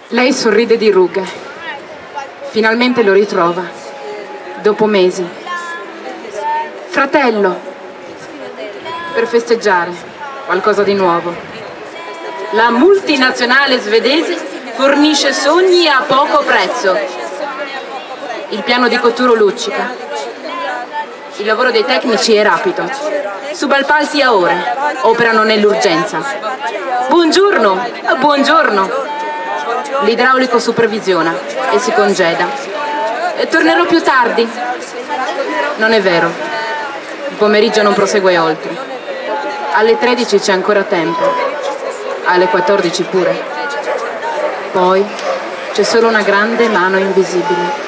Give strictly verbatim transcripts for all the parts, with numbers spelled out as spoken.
Lei sorride di rughe. Finalmente lo ritrova, dopo mesi. Fratello, per festeggiare qualcosa di nuovo. La multinazionale svedese fornisce sogni a poco prezzo. Il piano di cottura luccica. Il lavoro dei tecnici è rapido. Subappalti a ore, operano nell'urgenza. Buongiorno, buongiorno. L'idraulico supervisiona e si congeda. Tornerò più tardi. Non è vero. Il pomeriggio non prosegue oltre. Alle tredici c'è ancora tempo. Alle quattordici pure. Poi c'è solo una grande mano invisibile.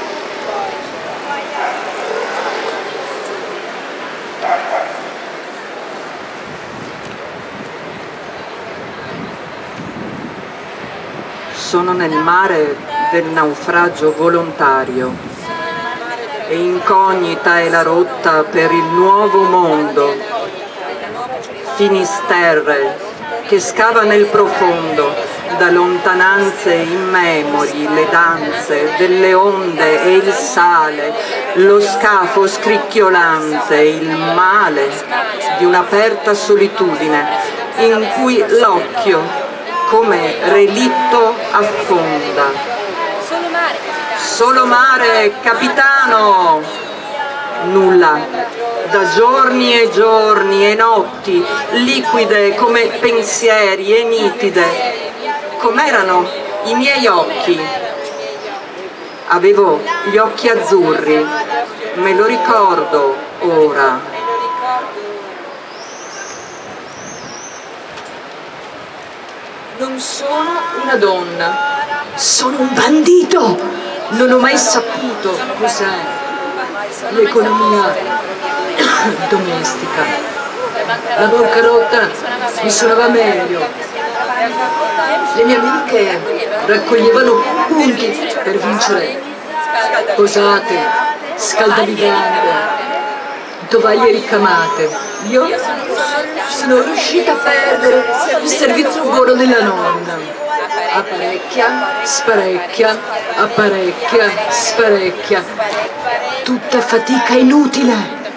Sono nel mare del naufragio volontario e incognita è la rotta per il nuovo mondo. Finisterre che scava nel profondo, da lontananze immemori, le danze delle onde e il sale, lo scafo scricchiolante, il male di un'aperta solitudine in cui l'occhio come relitto affonda. Solo mare. Solo mare, capitano! Nulla. Da giorni e giorni e notti, liquide come pensieri e nitide. Com'erano i miei occhi? Avevo gli occhi azzurri, me lo ricordo ora. Non sono una donna, sono un bandito! Non ho mai saputo cos'è l'economia domestica. La bancarotta mi suonava meglio. Le mie amiche raccoglievano punti per vincere posate, scaldavivande, tovaglie ricamate. Io sono riuscita a perdere il servizio buono della nonna. Apparecchia, sparecchia, apparecchia, sparecchia. Tutta fatica inutile.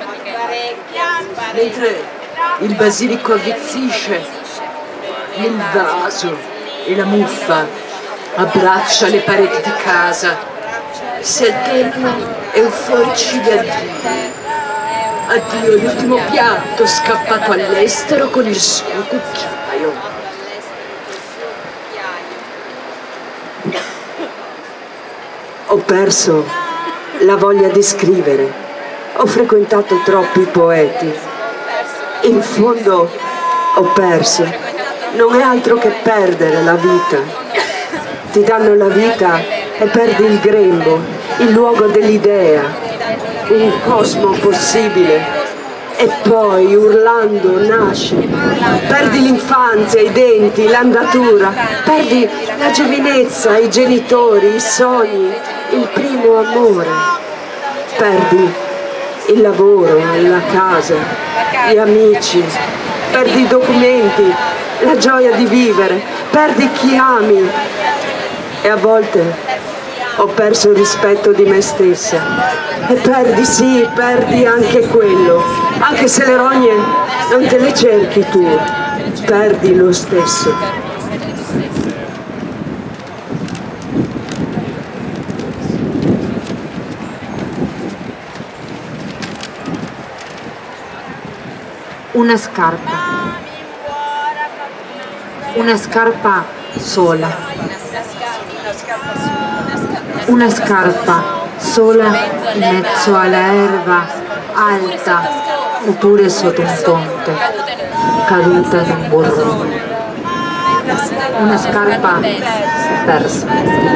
Mentre il basilico avvizzisce, il vaso e la muffa abbraccia le pareti di casa. Si alternano euforici gli addii. Addio l'ultimo piatto scappato all'estero con il suo cucchiaio. Ho perso la voglia di scrivere. Ho frequentato troppi poeti. In fondo ho perso. Non è altro che perdere la vita. Ti danno la vita e perdi il grembo, il luogo dell'idea. Un cosmo possibile e poi urlando nasce, perdi l'infanzia, i denti, l'andatura, perdi la giovinezza, i genitori, i sogni, il primo amore, perdi il lavoro, la casa, gli amici, perdi i documenti, la gioia di vivere, perdi chi ami e a volte ho perso il rispetto di me stessa. E perdi, sì, perdi anche quello. Anche se le rogne non te le cerchi tu, perdi lo stesso. Una scarpa. Una scarpa sola. Una scarpa sola in mezzo alla erba alta oppure sotto un ponte, caduta in un burrone. Una scarpa persa.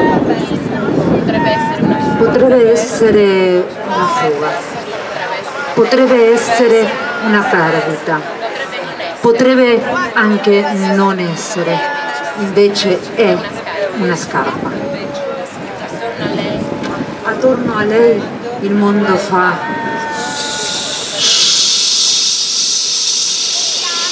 Potrebbe essere una fuga, potrebbe essere una perdita, potrebbe anche non essere, invece è una scarpa. Attorno a lei il mondo fa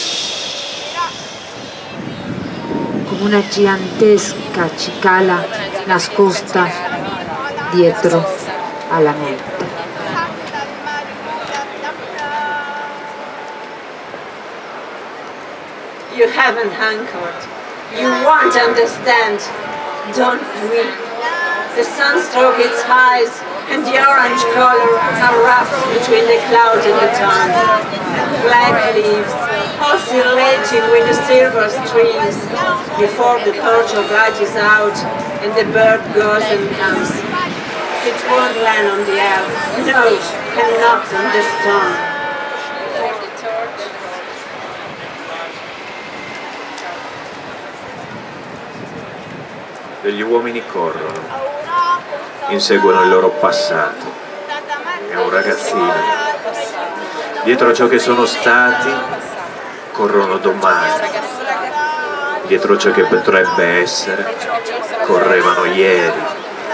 come una gigantesca cicala nascosta dietro alla notte. You haven't anchored. You won't understand. Don't we? The sun strokes its eyes, and the orange color are wrapped between the clouds and the dawn. Black leaves, oscillating with the silver streams, before the torch of light is out, and the bird goes and comes. It won't land on the earth. No, cannot on the stone. Degli uomini corrono, inseguono il loro passato. È un ragazzino. Dietro ciò che sono stati, corrono domani. Dietro ciò che potrebbe essere, correvano ieri.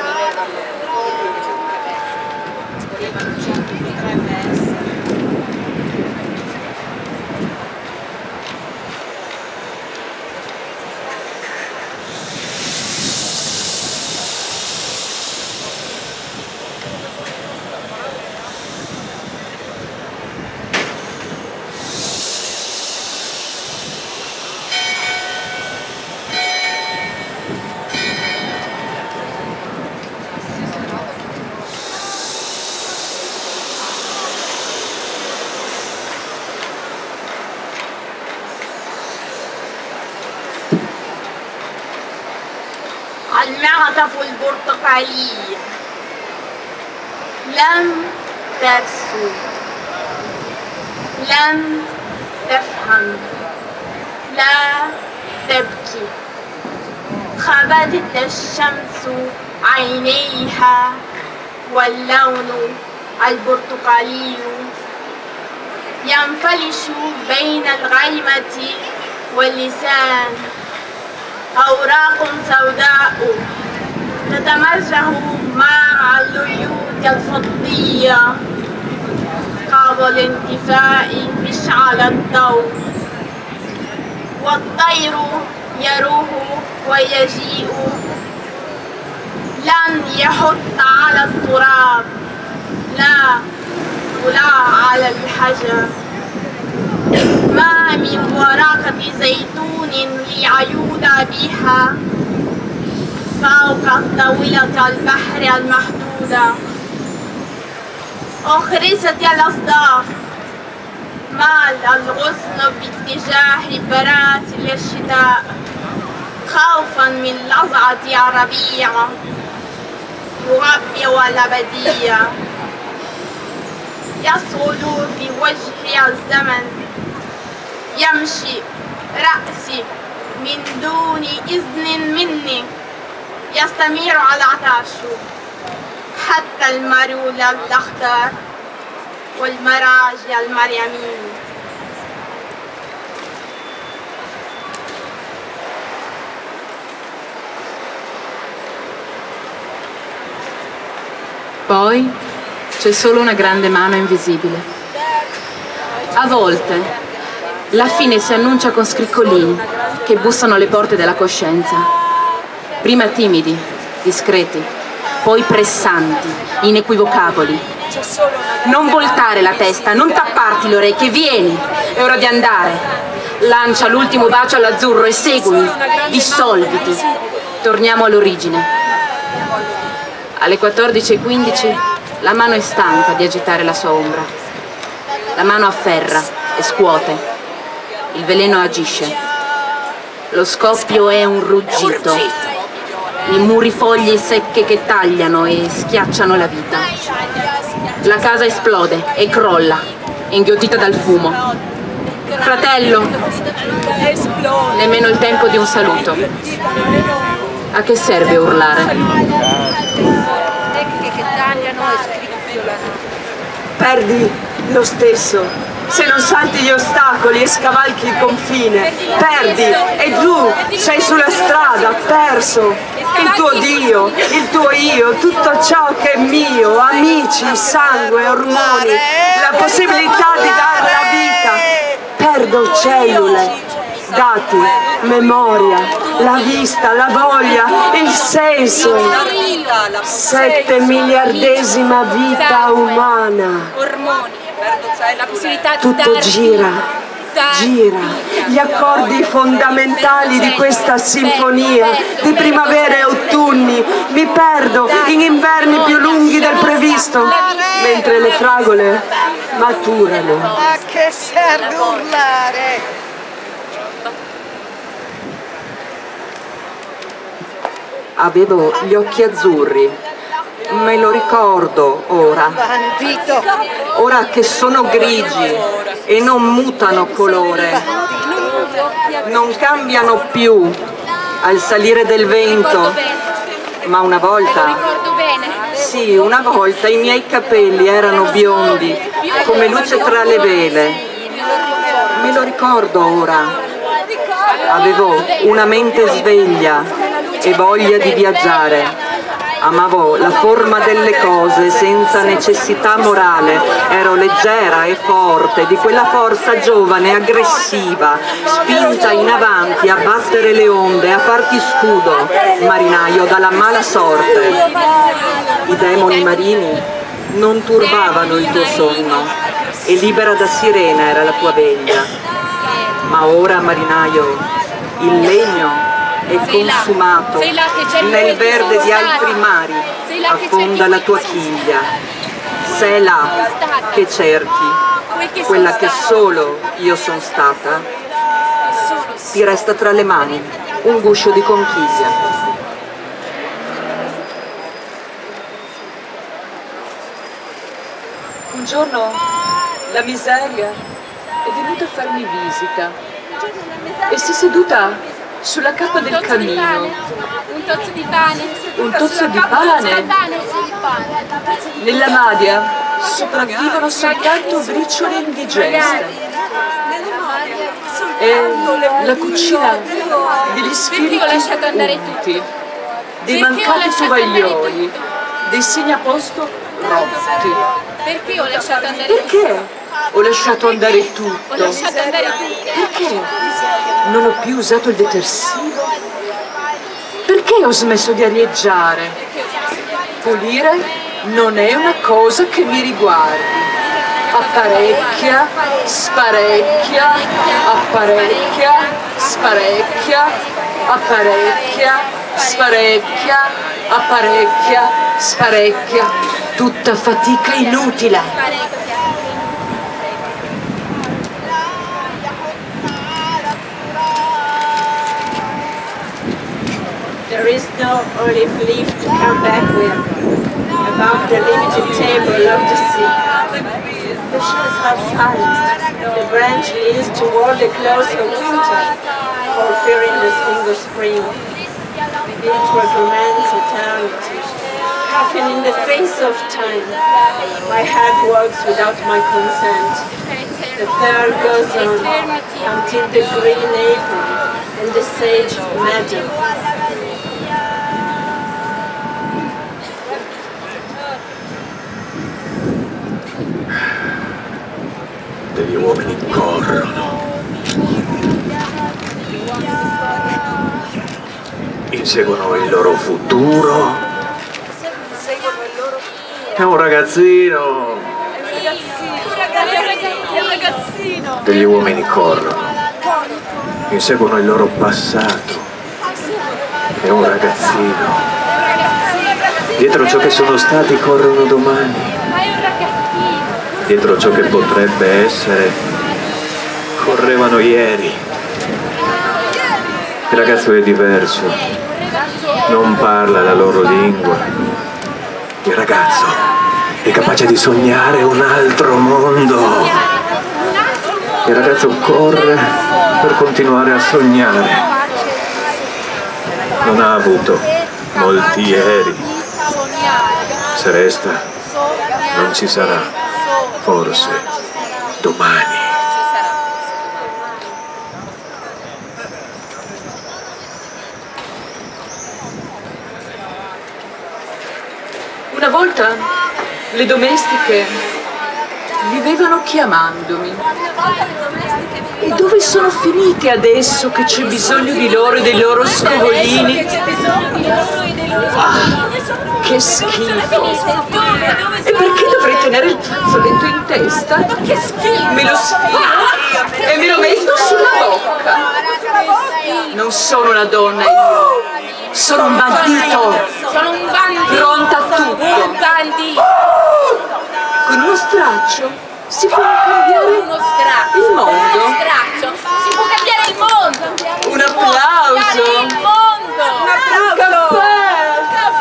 المعطف البرتقالي لم ترسو لم تفهم لا تبكي خبتت الشمس عينيها واللون البرتقالي ينفلش بين الغيمة واللسان أوراق سوداء تتمرجح مع الليوت الفضية قبل انتفاء مشعل الضوء والطير يروح ويجيء لن يحط على التراب لا ولا على الحجر ما من ورقة زيتون ليعود بها فوق طاولة البحر المحدودة أخرست الأصداف مال الغصن باتجاه براسل الشتاء خوفا من لظعة الربيع يغبي الأبدية يصعد بوجه الزمن يمشي رأسي من دون إذن مني يستمر العطش حتى المرول الأخضر والمراج المريمين Poi c'è solo una grande mano invisibile. A volte la fine si annuncia con scriccolini che bussano alle porte della coscienza. Prima timidi, discreti, poi pressanti, inequivocabili. Non voltare la testa, non tapparti le orecchie, vieni, è ora di andare. Lancia l'ultimo bacio all'azzurro e seguimi, dissolviti. Torniamo all'origine. Alle quattordici e quindici la mano è stanca di agitare la sua ombra. La mano afferra e scuote. Il veleno agisce. Lo scoppio è un ruggito. I murifoglie secche che tagliano e schiacciano la vita. La casa esplode e crolla, inghiottita dal fumo. Fratello, nemmeno il tempo di un saluto. A che serve urlare? Perdi lo stesso. Se non salti gli ostacoli e scavalchi il confine, perdi e tu sei sulla strada, perso. Il tuo Dio, il tuo io, tutto ciò che è mio, amici, sangue, ormoni, la possibilità di dare la vita. Perdo cellule, dati, memoria, la vista, la voglia, il senso, sette miliardesima vita umana. Tutto gira. Gira, gli accordi fondamentali di questa sinfonia di primavere e autunni, mi perdo in inverni più lunghi del previsto, mentre le fragole maturano. A che serve urlare? Avevo gli occhi azzurri, me lo ricordo ora. Bandito! Ora che sono grigi e non mutano colore, non cambiano più al salire del vento, ma una volta, sì, una volta i miei capelli erano biondi, come luce tra le vele. Me lo ricordo ora. Avevo una mente sveglia e voglia di viaggiare. Amavo la forma delle cose senza necessità morale, ero leggera e forte, di quella forza giovane, aggressiva, spinta in avanti a battere le onde, a farti scudo, marinaio dalla mala sorte. I demoni marini non turbavano il tuo sonno e libera da sirena era la tua veglia. Ma ora, marinaio, il legno è consumato, nel verde di altri mari affonda la tua chiglia. Sei là che cerchi, quella che solo io sono stata, ti resta tra le mani un guscio di conchiglia. Un giorno la miseria è venuta a farmi visita e si è seduta sulla cappa del camino. Un tozzo di pane. Un tozzo di pane? Nella Madia sopravvivono soltanto briciole indigeste. E la cucina degli spiriti unti, dei mancati tovaglioli, dei segnaposto rotti. Perché ho lasciato andare tutto? Perché ho lasciato andare tutto? Ho lasciato andare tutto. Perché non ho più usato il detersivo? Perché ho smesso di arieggiare? Pulire non è una cosa che mi riguardi. Apparecchia, sparecchia, apparecchia, sparecchia, apparecchia, sparecchia, apparecchia, sparecchia. Tutta fatica inutile. There is no olive leaf to come back with above the limited table of the sea. The shells have silenced. The branch leans toward the close of winter, for fearing the sting of spring. Built to romance eternity, laughing in the face of time. My heart works without my consent. The pearl goes on until the green apron and the sage madden. Degli uomini corrono, inseguono il loro futuro. È un ragazzino. Degli uomini corrono, inseguono il loro passato. È un ragazzino. Dietro ciò che sono stati corrono domani. Dietro ciò che potrebbe essere, correvano ieri. Il ragazzo è diverso, non parla la loro lingua. Il ragazzo è capace di sognare un altro mondo. Il ragazzo corre per continuare a sognare. Non ha avuto molti ieri. Se resta, non ci sarà. Forse domani. Una volta le domestiche vivevano chiamandomi. Una volta le domestiche vivevano E dove sono finite adesso che c'è bisogno di loro e dei loro scovolini? Ah, che schifo! E perché dovrei tenere il fazzoletto in testa? Che schifo! Me lo sfilo e me lo metto sulla bocca! Non sono una donna io! Sono un bandito! Sono un bandito! Pronta a tutto! Un bandito! Con uno straccio si può cambiare Uno straccio! il mondo! Uno straccio! Si può cambiare il mondo! Un applauso! Il mondo! Un caffè!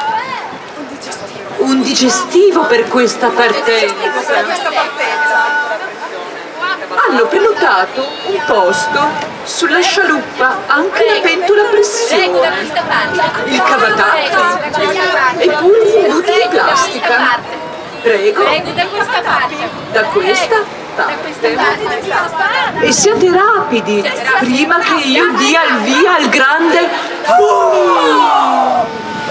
Un digestivo per questa partenza! Hanno prenotato un posto sulla scialuppa, anche la pentola a Prego, da pressione, questa parte! il cavatato e pure i minuti di plastica. Prego, Prego, da questa parte! da questa Da questa parte. parte! E siate rapidi, prima che io dia il via al grande boom!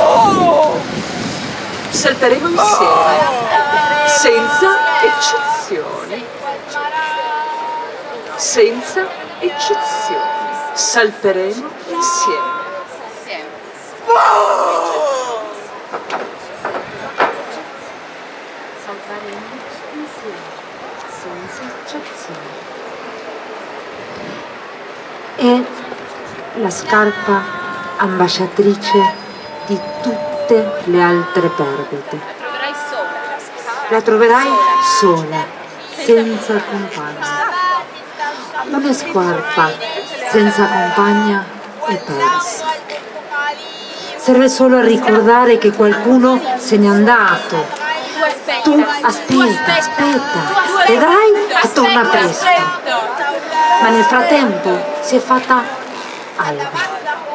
Salteremo insieme, senza eccezioni. Senza eccezioni. Salteremo insieme. Salteremo insieme, senza eccezioni. È la scarpa ambasciatrice di tutte le altre perdite. La troverai sola! La troverai sola, senza compagno. Una scarpa senza compagna è persa. Serve solo a ricordare che qualcuno se n'è andato. Tu aspetta, aspetta, vedrai che torna presto. Ma nel frattempo si è fatta alba.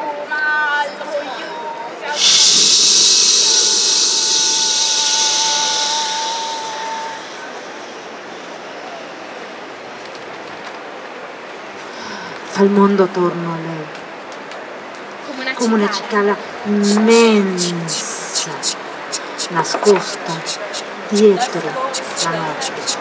Fa il mondo attorno a lei, Come una come una cicala immensa, nascosta dietro la notte.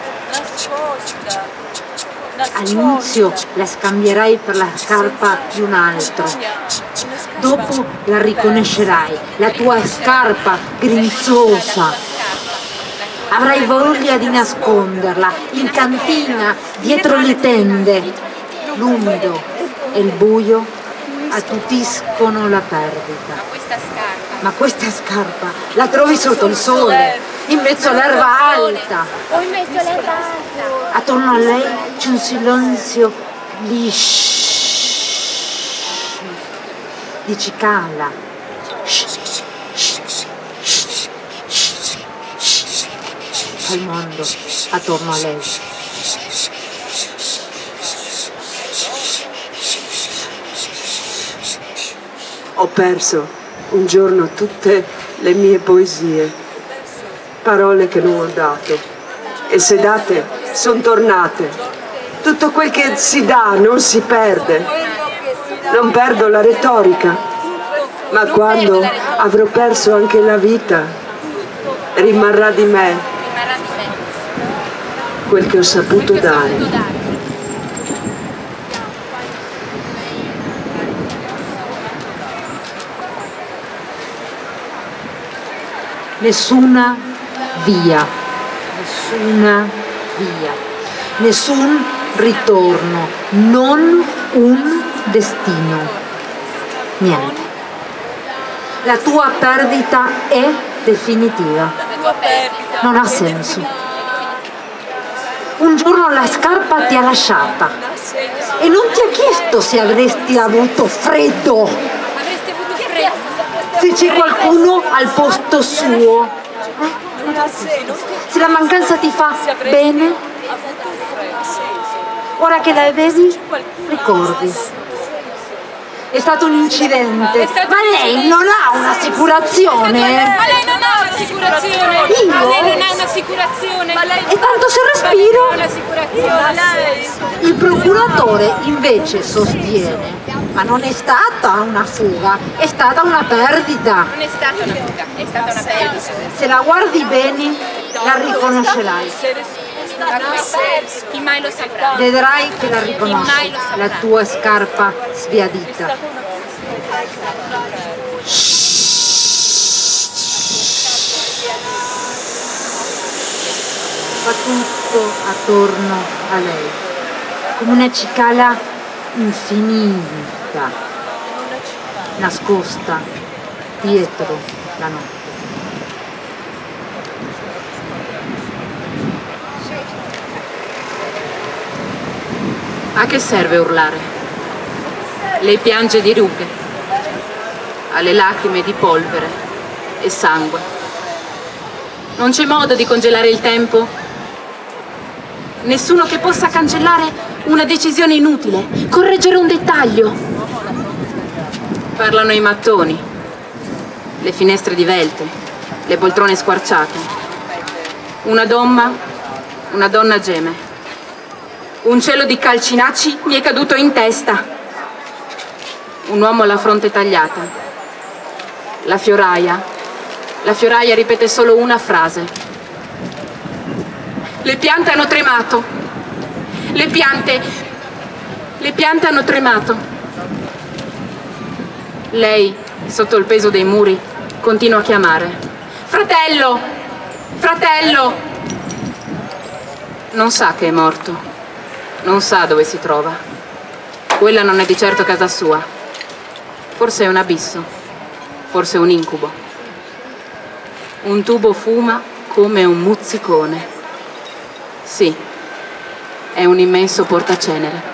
All'inizio la scambierai per la scarpa di un altro, dopo la riconoscerai, la tua scarpa grinzosa. Avrai voglia di nasconderla in cantina, dietro le tende. L'umido e il buio attutiscono la perdita. Questa scarpa! Ma questa scarpa la trovi sotto il sole, in mezzo all'erba alta. O in mezzo all'erba alta! Attorno a lei c'è un silenzio liscio di cicala. Fa il mondo attorno a lei. Ho perso un giorno tutte le mie poesie, parole che non ho dato, e se date son tornate. Tutto quel che si dà non si perde. Non perdo la retorica, ma quando avrò perso anche la vita, rimarrà di me quel che ho saputo dare. Nessuna via, nessuna via, nessun ritorno, non un destino, niente. La tua perdita è definitiva, non ha senso. Un giorno la scarpa ti ha lasciata e non ti ha chiesto se avresti avuto freddo. Avresti avuto freddo! Se c'è qualcuno al posto suo, se la mancanza ti fa bene, ora che la vedi, ricordi. È stato un incidente, ma lei non ha un'assicurazione. Ma lei non ha un'assicurazione! Io? Ma lei non ha un'assicurazione! E tanto se respiro. Un'assicurazione! Il procuratore invece sostiene, ma non è stata una fuga, è stata una perdita. Non è stata una fuga, è stata una perdita. Se la guardi bene, la riconoscerai. Chi mai lo saprà? Vedrai che la Chi mai riconosci, lo saprà? la tua scarpa sbiadita. Fa tutto attorno a lei, come una cicala infinita, nascosta dietro la notte. A che serve urlare? Lei piange di rughe, ha le lacrime di polvere e sangue. Non c'è modo di congelare il tempo? Nessuno che possa cancellare una decisione inutile, correggere un dettaglio. Parlano i mattoni, le finestre divelte, le poltrone squarciate. Una donna, una donna geme. Un cielo di calcinacci mi è caduto in testa. Un uomo ha la fronte tagliata. La fioraia, la fioraia ripete solo una frase. Le piante hanno tremato. Le piante, le piante hanno tremato. Lei, sotto il peso dei muri, continua a chiamare. Fratello! Fratello! Non sa che è morto. Non sa dove si trova. Quella non è di certo casa sua. Forse è un abisso. Forse un incubo. Un tubo fuma come un muzzicone. Sì, è un immenso portacenere.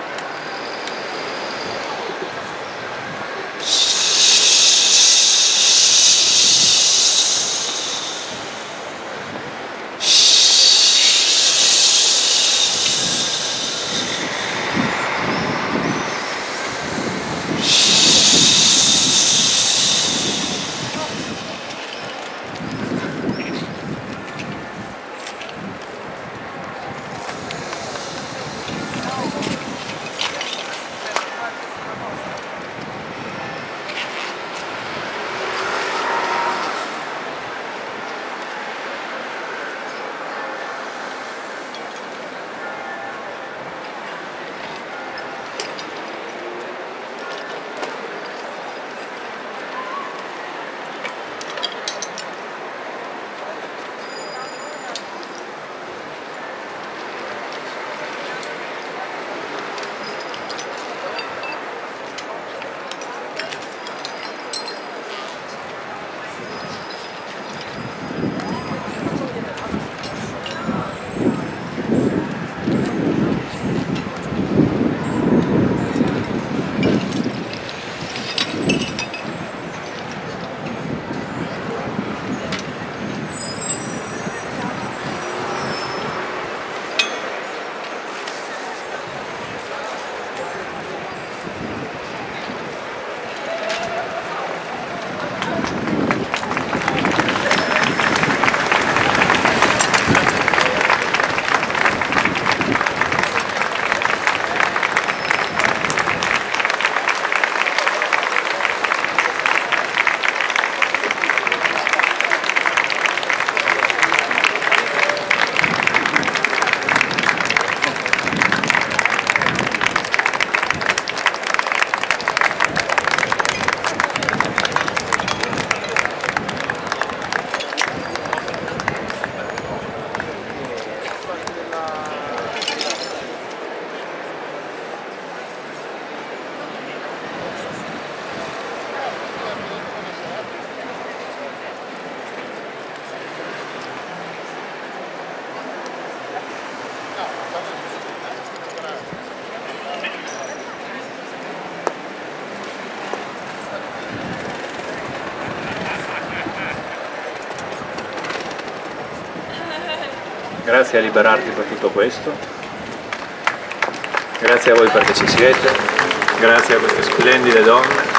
Grazie a Liberarti per tutto questo, grazie a voi perché ci siete, grazie a queste splendide donne.